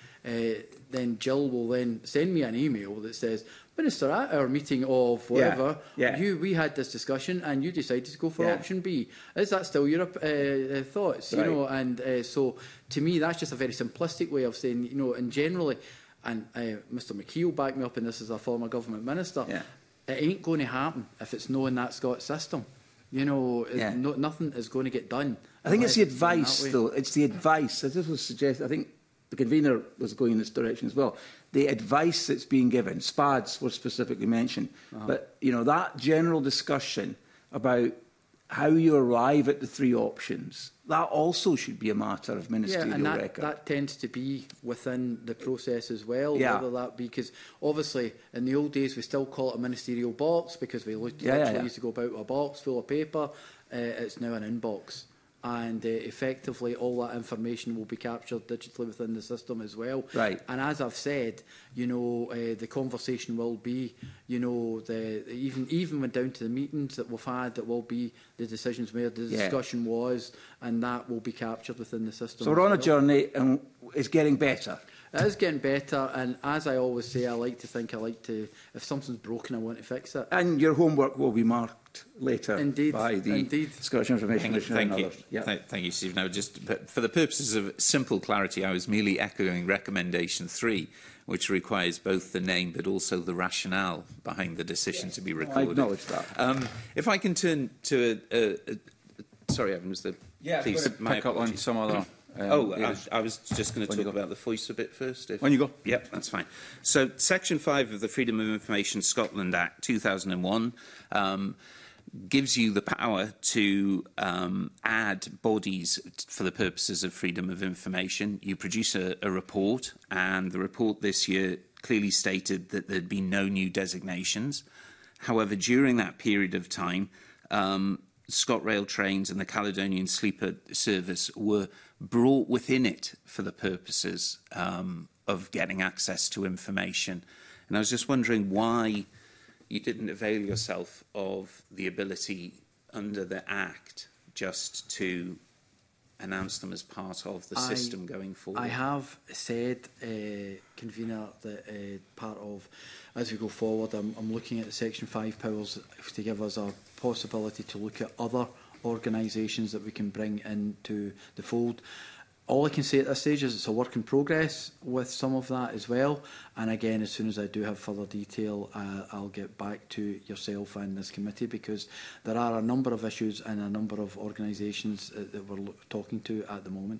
then Jill will then send me an email that says, Minister, at our meeting of whatever, we had this discussion and you decided to go for option B. Is that still your thoughts? Right. You know, and so to me, that's just a very simplistic way of saying, you know, and generally, and Mr McKee will back me up in this as a former government minister, it ain't going to happen if it's not in that Scott system. You know, nothing is going to get done. I think it's the advice, though. It's the advice. As this was suggested, I think the convener was going in this direction as well. The advice that's being given, SPADs were specifically mentioned, but, you know, that general discussion about how you arrive at the 3 options, that also should be a matter of ministerial record. That tends to be within the process as well, whether that be, because obviously in the old days we still call it a ministerial box because we literally used to go about with a box full of paper. It's now an inbox. And effectively all that information will be captured digitally within the system as well. Right. And as I've said, you know, the conversation will be, you know, even went down to the meetings that we've had, that will be the decisions made, the discussion was, and that will be captured within the system. So we're on a journey and it's getting better. It is getting better, and as I always say, I like to, if something's broken, I want to fix it. And your homework will be marked later by the Scottish Information Commission and others. Thank you, Stephen. Now, just for the purposes of simple clarity, I was merely echoing recommendation 3, which requires both the name but also the rationale behind the decision to be recorded. I acknowledge that. If I can turn to sorry, Evan, was there Please, my pick up on apologies. some other. I was just going to talk about the voice a bit first. When you go. Yep, that's fine. So, Section 5 of the Freedom of Information Scotland Act 2001 gives you the power to add bodies for the purposes of freedom of information. You produce a report, and the report this year clearly stated that there'd been no new designations. However, during that period of time, ScotRail trains and the Caledonian Sleeper Service were brought within it for the purposes of getting access to information. And I was just wondering why you didn't avail yourself of the ability under the Act just to announce them as part of the system going forward. I have said, Convener, that part of, as we go forward, I'm looking at the Section 5 powers to give us a possibility to look at other organisations that we can bring into the fold. All I can say at this stage is it's a work in progress with some of that as well. And again, as soon as I do have further detail, I'll get back to yourself and this committee, because there are a number of issues and a number of organisations that we're talking to at the moment.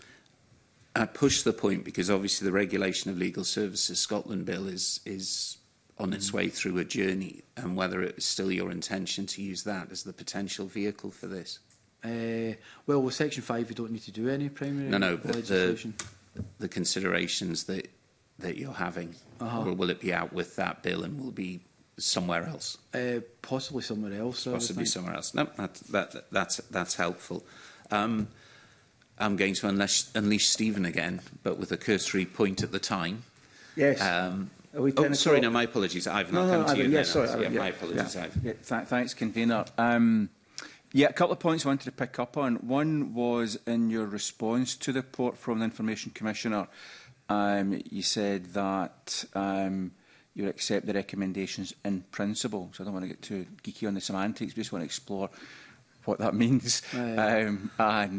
I push the point because obviously the Regulation of Legal Services Scotland Bill is on its way through a journey, and whether it is still your intention to use that as the potential vehicle for this. Well, with Section 5, you don't need to do any primary legislation. The considerations that you're having, or will it be out with that bill and will be somewhere else? Possibly somewhere else. Possibly somewhere else. No, that's helpful. I'm going to unleash Stephen again, but with a cursory point at the time. Yes. Sorry, no, my apologies. I've not come to you. Yes, then. sorry, My apologies. Thanks, Convener. Yeah, a couple of points I wanted to pick up on. One was in your response to the report from the Information Commissioner. You said that you accept the recommendations in principle. So I don't want to get too geeky on the semantics, but just want to explore what that means, and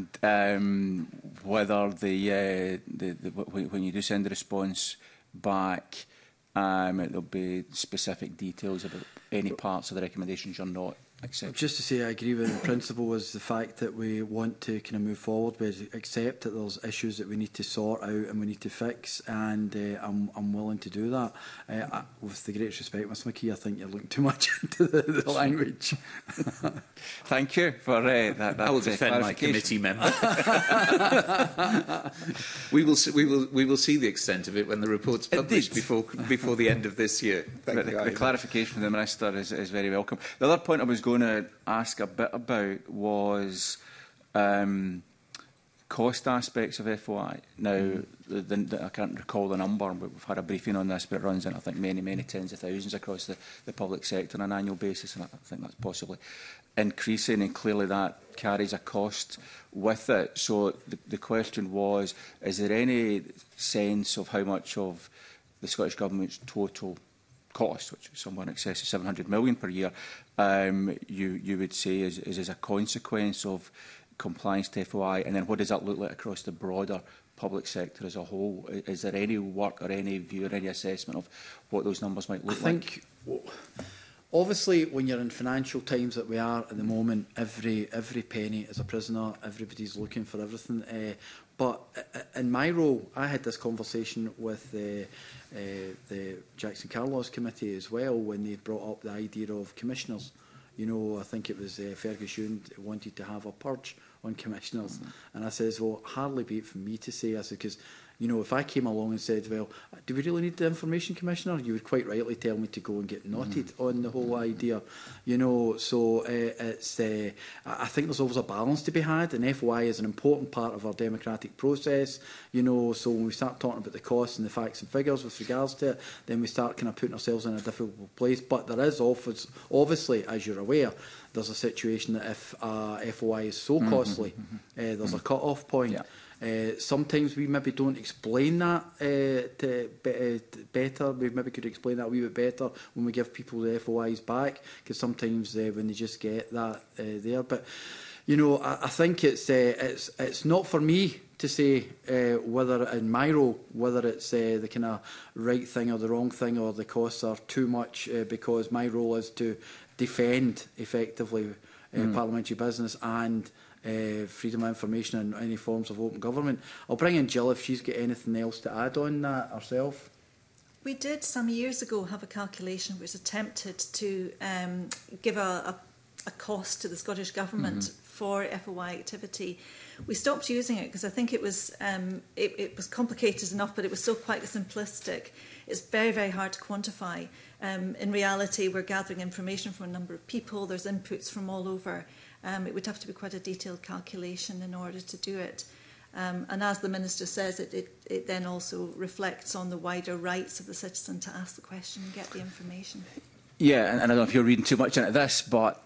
whether when you do send the response back, there'll be specific details about any parts of the recommendations you're not accepting. Just to say, I agree with the principle is the fact that we want to kind of move forward. We accept that there's issues that we need to sort out and we need to fix, and I'm willing to do that. With the greatest respect, Ms McKee, I think you're looking too much into the language. Thank you for that. I will defend my committee member. we will see the extent of it when the report's published before the end of this year. The clarification from the Minister is very welcome. The other point I was going to ask a bit about was cost aspects of FOI. Now, I can't recall the number, but we've had a briefing on this, but it runs in, I think, many tens of thousands across the public sector on an annual basis, and I think that's possibly increasing, and clearly that carries a cost with it. So the question was, is there any sense of how much of the Scottish Government's total cost, which is somewhere in excess of 700 million per year, you would say is as a consequence of compliance to FOI, and then what does that look like across the broader public sector as a whole? Is there any work or any view or any assessment of what those numbers might look like? I think, obviously, when you're in financial times that we are at the moment, every penny is a prisoner. Everybody's looking for everything. But in my role, I had this conversation with the Jackson Carlaws Committee as well when they brought up the idea of commissioners. You know, I think it was Fergus Ewing wanted to have a purge on commissioners. And I says, well, hardly be it for me to say. I said, because, you know, if I came along and said, well, do we really need the Information Commissioner? You would quite rightly tell me to go and get knotted on the whole idea. You know, so it's, I think there's always a balance to be had, and FOI is an important part of our democratic process. You know, so when we start talking about the costs and the facts and figures with regards to it, then we start kind of putting ourselves in a difficult place. But there is obviously, as you're aware, there's a situation that if FOI is so costly, there's a cut-off point. Yeah. Sometimes we maybe don't explain that better. We maybe could explain that a wee bit better when we give people the FOIs back, because sometimes when they just get that there. But you know, I think it's not for me to say whether in my role whether it's the kind of right thing or the wrong thing, or the costs are too much, because my role is to defend effectively parliamentary business and freedom of information and any forms of open government. I'll bring in Jill if she's got anything else to add on that herself. We did some years ago have a calculation which attempted to give a cost to the Scottish Government for FOI activity. We stopped using it because I think it was complicated enough, but it was still quite simplistic. It's very, very hard to quantify. In reality, we're gathering information from a number of people. There's inputs from all over. It would have to be quite a detailed calculation in order to do it. And as the Minister says, it then also reflects on the wider rights of the citizen to ask the question and get the information. Yeah, and I don't know if you're reading too much into this, but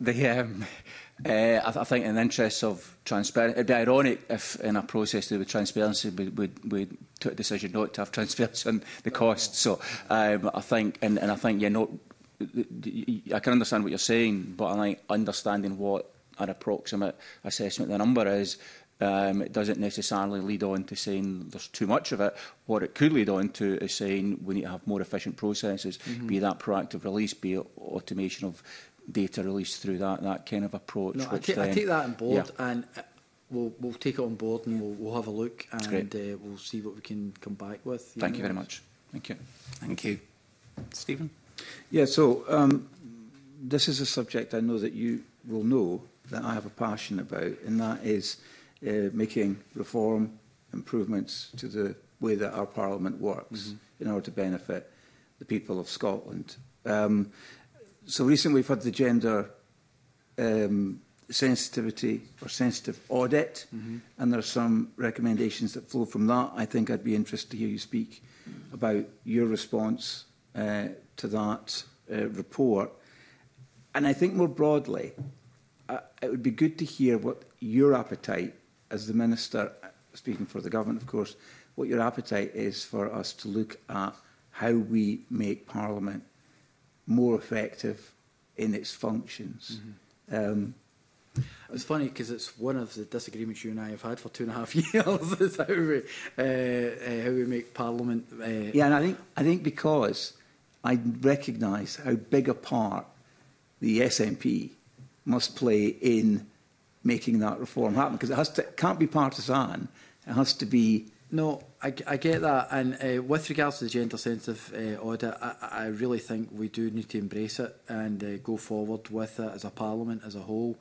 I think in the interests of transparency, it'd be ironic if in a process to do with transparency we took a decision not to have transparency on the costs. So I think, and I think, I can understand what you're saying, but I think understanding what an approximate assessment the number is, it doesn't necessarily lead on to saying there's too much of it. What it could lead on to is saying we need to have more efficient processes, be that proactive release, be it automation of data release through that kind of approach. No, I take that on board, and we'll take it on board and we'll have a look and we'll see what we can come back with. Thank you very much. Thank you. Thank you. Stephen? Yeah, so this is a subject I know that you will know that I have a passion about, and that is making reform improvements to the way that our Parliament works in order to benefit the people of Scotland. So recently we've had the gender sensitivity or sensitive audit, and there are some recommendations that flow from that. I think I'd be interested to hear you speak about your response to that report. And I think more broadly, it would be good to hear what your appetite, as the Minister, speaking for the Government, of course, what your appetite is for us to look at how we make Parliament more effective in its functions. It's funny because it's one of the disagreements you and I have had for 2.5 years is how we make Parliament. Yeah, and I think because I recognise how big a part the SNP must play in making that reform happen, because it can't be partisan. It has to be. No, I get that, and with regards to the gender-sensitive audit, I really think we do need to embrace it and go forward with it as a Parliament as a whole.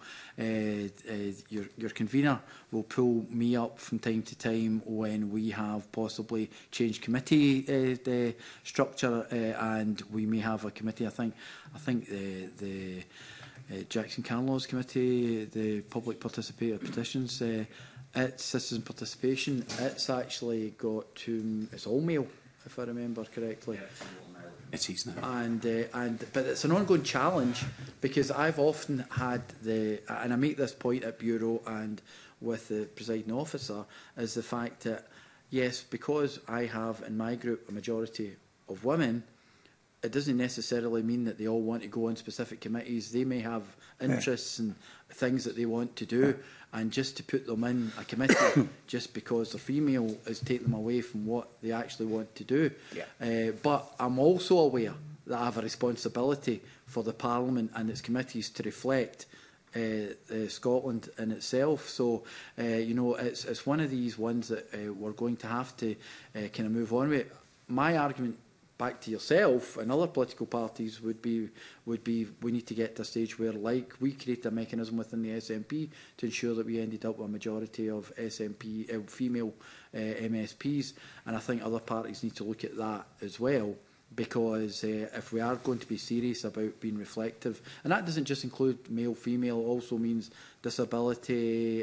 Your convener will pull me up from time to time when we have possibly changed committee structure, and we may have a committee. I think the Jackson Canlaw's committee, the public participator petitions. It's citizen participation. It's actually got it's all male, if I remember correctly. It is now. But it's an ongoing challenge, because I've often had and I make this point at Bureau and with the presiding officer, is the fact that yes, because I have in my group a majority of women, it doesn't necessarily mean that they all want to go on specific committees. They may have interests and things that they want to do, and just to put them in a committee just because they're female is take them away from what they actually want to do. But I'm also aware that I have a responsibility for the Parliament and its committees to reflect Scotland in itself. So, it's one of these ones that we're going to have to kind of move on with. My argument back to yourself and other political parties would be we need to get to a stage where, like, we create a mechanism within the SNP to ensure that we ended up with a majority of SNP female MSPs, and I think other parties need to look at that as well, because if we are going to be serious about being reflective, and that doesn't just include male, female, it also means disability,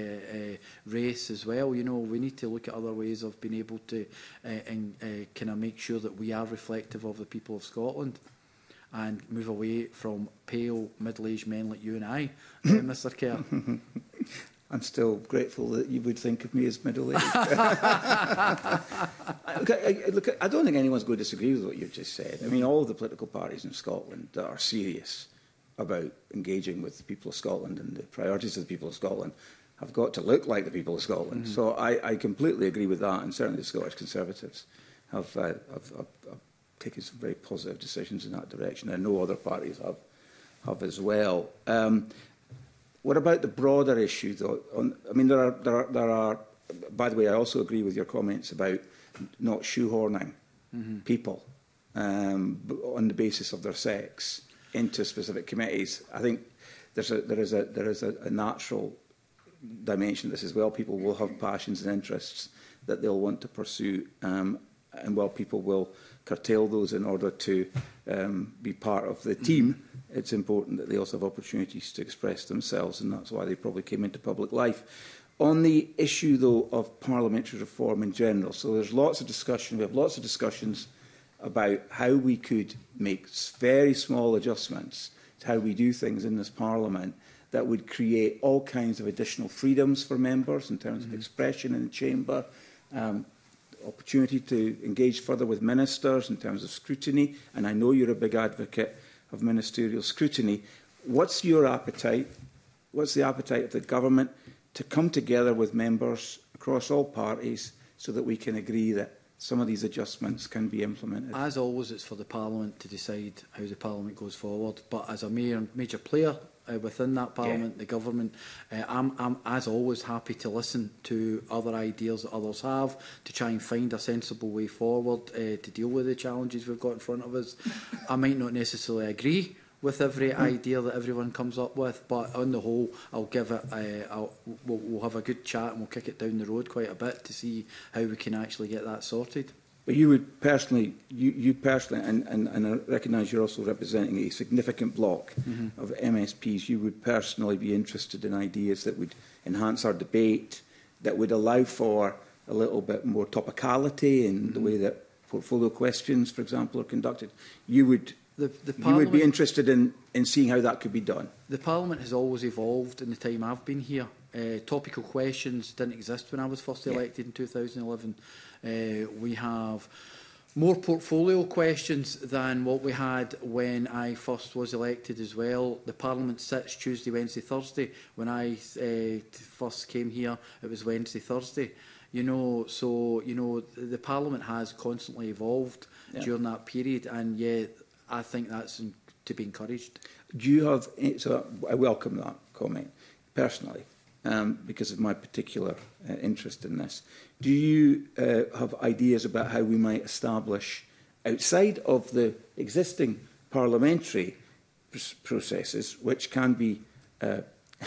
race as well. We need to look at other ways of being able to kind of make sure that we are reflective of the people of Scotland and move away from pale, middle-aged men like you and I, Mr. Kerr. I'm still grateful that you would think of me as middle-aged. Look, I don't think anyone's going to disagree with what you've just said. I mean, all of the political parties in Scotland that are serious about engaging with the people of Scotland and the priorities of the people of Scotland have got to look like the people of Scotland. So I completely agree with that, and certainly the Scottish Conservatives have taken some very positive decisions in that direction. I know other parties have as well. What about the broader issue, though? I mean, there are. By the way, I also agree with your comments about not shoehorning people on the basis of their sex into specific committees. I think there is a natural dimension to this as well. People will have passions and interests that they'll want to pursue, and while people will curtail those in order to be part of the team, it's important that they also have opportunities to express themselves, and that's why they probably came into public life. On the issue, though, of parliamentary reform in general, so there's lots of discussion, we have lots of discussions about how we could make very small adjustments to how we do things in this Parliament that would create all kinds of additional freedoms for members in terms of expression in the chamber, opportunity to engage further with ministers in terms of scrutiny, and I know you're a big advocate of ministerial scrutiny. What's your appetite? What's the appetite of the government to come together with members across all parties so that we can agree that some of these adjustments can be implemented? As always, it's for the Parliament to decide how the Parliament goes forward. But as a major player within that Parliament, the government, I'm, as always, happy to listen to other ideas that others have to try and find a sensible way forward to deal with the challenges we've got in front of us. I might not necessarily agree with every idea that everyone comes up with, but on the whole, I'll give it. We'll have a good chat and we'll kick it down the road quite a bit to see how we can actually get that sorted. But you would personally, you personally, and I recognise you're also representing a significant block of MSPs. You would personally be interested in ideas that would enhance our debate, that would allow for a little bit more topicality in the way that portfolio questions, for example, are conducted. You would. You would be interested in seeing how that could be done. The Parliament has always evolved in the time I've been here. Topical questions didn't exist when I was first elected in 2011. We have more portfolio questions than what we had when I first was elected as well. The Parliament sits Tuesday, Wednesday, Thursday. When I first came here, it was Wednesday, Thursday. The Parliament has constantly evolved during that period, and I think that's to be encouraged. Do you have? So I welcome that comment personally, because of my particular interest in this. Do you have ideas about how we might establish, outside of the existing parliamentary processes, which can be a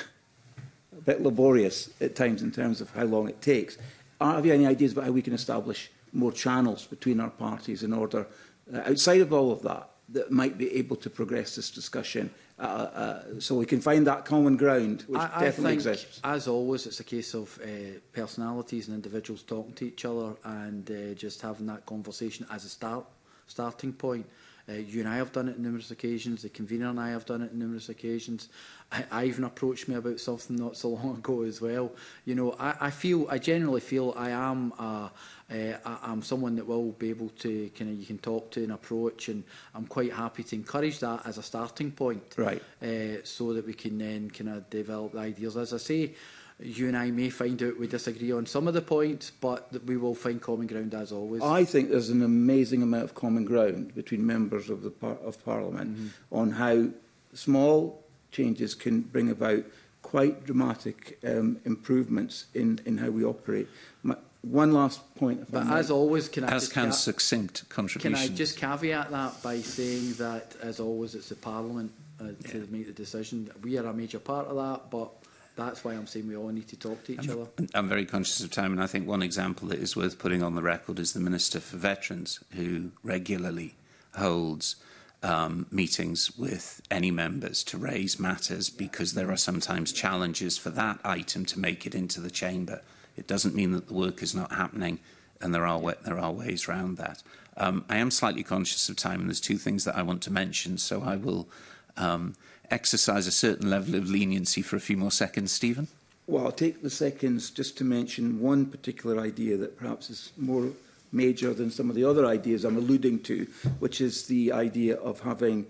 bit laborious at times in terms of how long it takes? Have you any ideas about how we can establish more channels between our parties in order, outside of all of that, that might be able to progress this discussion so we can find that common ground, which definitely exists? As always, it's a case of personalities and individuals talking to each other and just having that conversation as a starting point. You and I have done it on numerous occasions. The convener and I have done it on numerous occasions. Ivan approached me about something not so long ago as well. I generally feel I am I'm someone that will be able to you can talk to and approach, and I'm quite happy to encourage that as a starting point, right? So that we can then develop the ideas. As I say, you and I may find out we disagree on some of the points, but we will find common ground as always. I think there's an amazing amount of common ground between members of Parliament on how small changes can bring about quite dramatic improvements in how we operate. One last point. As always, succinct contributions. Can I just caveat that by saying that, as always, it's the Parliament to make the decision. We are a major part of that, but that's why I'm saying we all need to talk to each other. I'm very conscious of time, and I think one example that is worth putting on the record is the Minister for Veterans, who regularly holds meetings with any members to raise matters, because there are sometimes challenges for that item to make it into the chamber. It doesn't mean that the work is not happening, and there are ways around that. I am slightly conscious of time, and there's two things that I want to mention, so I will exercise a certain level of leniency for a few more seconds. Stephen? Well, I'll take the seconds just to mention one particular idea that perhaps is more major than some of the other ideas I'm alluding to, which is the idea of having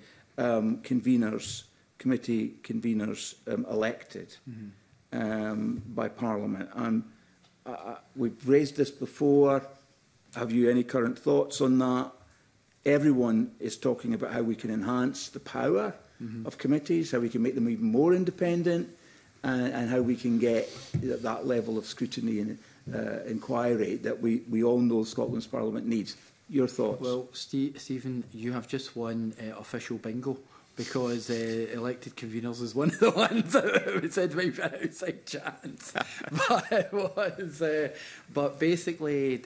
committee conveners elected by Parliament. We've raised this before. Have you any current thoughts on that? Everyone is talking about how we can enhance the power of committees, how we can make them even more independent. and how we can get that level of scrutiny and inquiry that we all know Scotland's Parliament needs. Your thoughts? Well, Stephen, you have just won official bingo, because elected conveners is one of the ones that said might be an outside chance. But it was, but basically,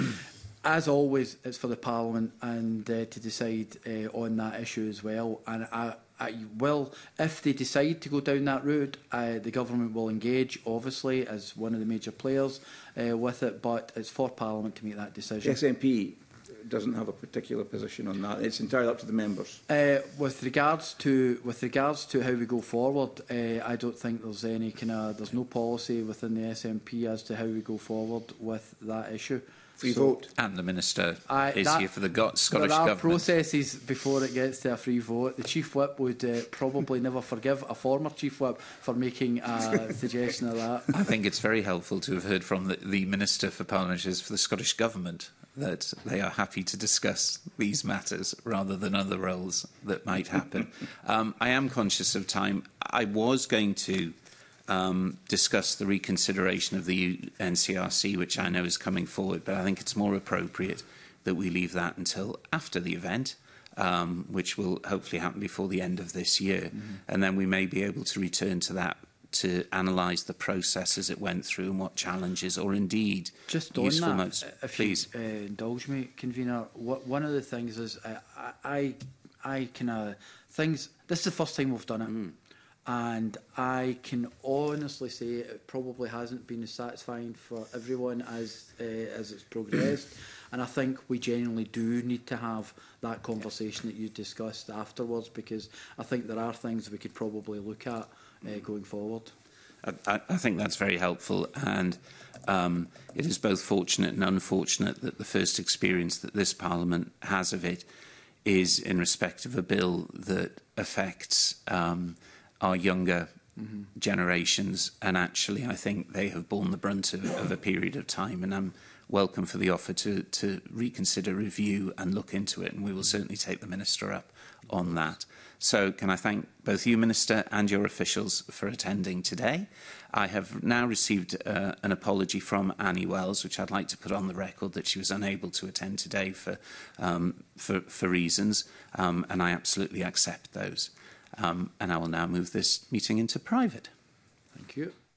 as always, it's for the Parliament and to decide on that issue as well. And I will, if they decide to go down that route, the government will engage, obviously, as one of the major players with it. But it's for Parliament to make that decision. SNP doesn't have a particular position on that. It's entirely up to the members. With regards to how we go forward, I don't think there's any there's no policy within the SNP as to how we go forward with that issue. Free vote. And the Minister is here for the Scottish There are Government. processes before it gets to a free vote. The Chief Whip would probably never forgive a former Chief Whip for making a suggestion of that. I think it's very helpful to have heard from the Minister for Parliamentarians for the Scottish Government that they are happy to discuss these matters rather than other roles that might happen. I am conscious of time. I was going to discuss the reconsideration of the NCRC, which I know is coming forward, but I think it's more appropriate that we leave that until after the event, which will hopefully happen before the end of this year. And then we may be able to return to that to analyse the process as it went through and what challenges or indeed just on useful that, notes. if Please. you indulge me, convener, one of the things is I kind of things. This is the first time we've done it, and I can honestly say it probably hasn't been as satisfying for everyone as it's progressed. And I think we genuinely do need to have that conversation that you discussed afterwards, because I think there are things we could probably look at going forward. I think that's very helpful, and it is both fortunate and unfortunate that the first experience that this Parliament has of it is in respect of a bill that affects our younger generations, and actually I think they have borne the brunt of a period of time, and I'm welcome for the offer to reconsider, review and look into it, and we will certainly take the Minister up on that. So can I thank both you, Minister, and your officials for attending today. I have now received an apology from Annie Wells, which I'd like to put on the record that she was unable to attend today for reasons, and I absolutely accept those. And I will now move this meeting into private. Thank you.